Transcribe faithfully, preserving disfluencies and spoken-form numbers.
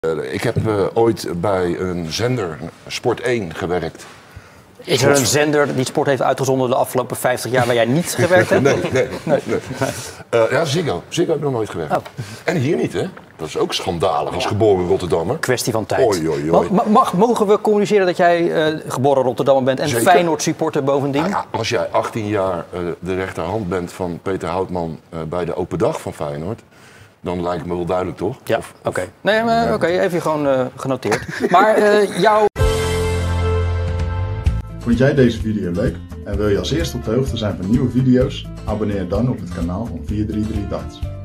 Uh, ik heb uh, ooit bij een zender, Sport één, gewerkt. Is er een zender die sport heeft uitgezonden de afgelopen vijftig jaar waar jij niet gewerkt hebt? Nee, nee. nee. nee. Uh, ja, Ziggo. Ziggo heb ik nog nooit gewerkt. Oh. En hier niet, hè? Dat is ook schandalig als geboren Rotterdammer. Kwestie van tijd. Oei, oei, oei. Mag, mag, mogen we communiceren dat jij uh, geboren Rotterdammer bent en Zeker. Feyenoord supporter bovendien? Nou ja, als jij achttien jaar uh, de rechterhand bent van Peter Houtman uh, bij de open dag van Feyenoord, dan lijkt het me wel duidelijk, toch? Ja, oké. Okay. Nee, maar oké, okay, even gewoon uh, genoteerd. Maar uh, jouw... Vond jij deze video leuk en wil je als eerste op de hoogte zijn van nieuwe video's? Abonneer dan op het kanaal van vier drie drie Darts.